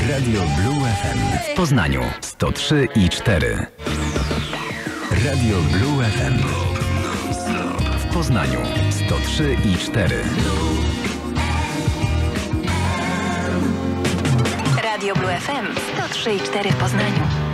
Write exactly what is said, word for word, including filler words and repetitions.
Radio Blue F M w Poznaniu sto trzy i cztery. Radio Blue F M w Poznaniu sto trzy i cztery. Radio Blue F M sto trzy i cztery w Poznaniu.